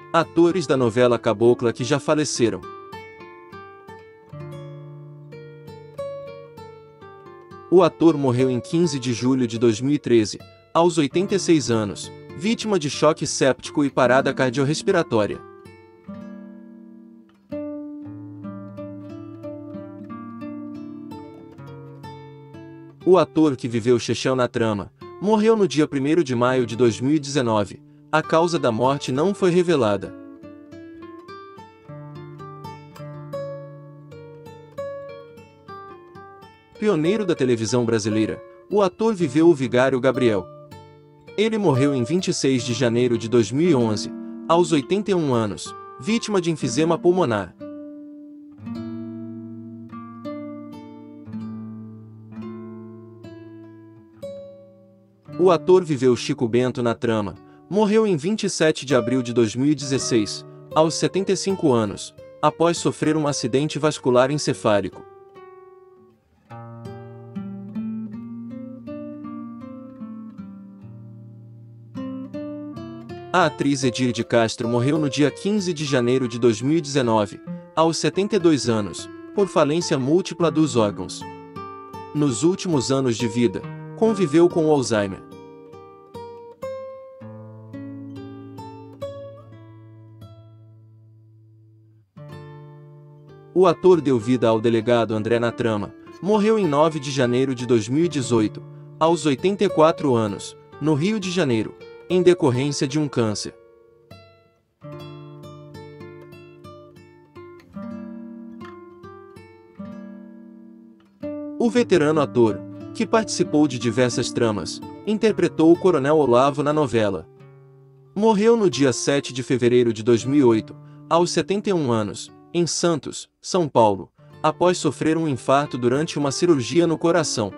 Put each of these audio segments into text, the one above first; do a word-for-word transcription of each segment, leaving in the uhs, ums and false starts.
Atores da novela Cabocla que já faleceram. O ator morreu em quinze de julho de dois mil e treze, aos oitenta e seis anos, vítima de choque séptico e parada cardiorrespiratória. O ator que viveu Chechel na trama morreu no dia primeiro de maio de dois mil e dezenove. A causa da morte não foi revelada. Pioneiro da televisão brasileira, o ator viveu o Vigário Gabriel. Ele morreu em vinte e seis de janeiro de dois mil e onze, aos oitenta e um anos, vítima de enfisema pulmonar. O ator viveu Chico Bento na trama morreu em vinte e sete de abril de dois mil e dezesseis, aos setenta e cinco anos, após sofrer um acidente vascular encefálico. A atriz Edir de Castro morreu no dia quinze de janeiro de dois mil e dezenove, aos setenta e dois anos, por falência múltipla dos órgãos. Nos últimos anos de vida, conviveu com o Alzheimer. O ator deu vida ao delegado André na trama morreu em nove de janeiro de dois mil e dezoito, aos oitenta e quatro anos, no Rio de Janeiro, em decorrência de um câncer. O veterano ator, que participou de diversas tramas, interpretou o Coronel Olavo na novela. Morreu no dia sete de fevereiro de dois mil e oito, aos setenta e um anos, em Santos, São Paulo, após sofrer um infarto durante uma cirurgia no coração.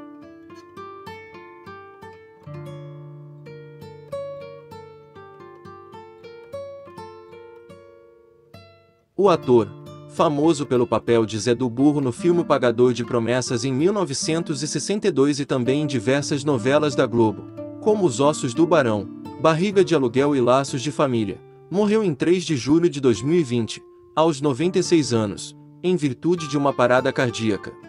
O ator, famoso pelo papel de Zé do Burro no filme Pagador de Promessas em mil novecentos e sessenta e dois e também em diversas novelas da Globo, como Os Ossos do Barão, Barriga de Aluguel e Laços de Família, morreu em três de julho de dois mil e vinte, aos noventa e seis anos, em virtude de uma parada cardíaca.